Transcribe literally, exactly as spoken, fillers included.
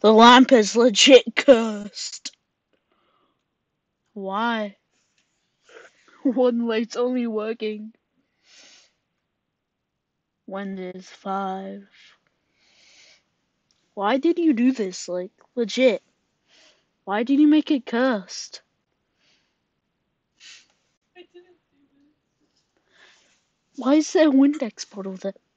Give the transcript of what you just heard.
The lamp is legit cursed. Why? One light's only working when there's five. Why did you do this? Like, legit. Why did you make it cursed? Why is there a Windex bottle there?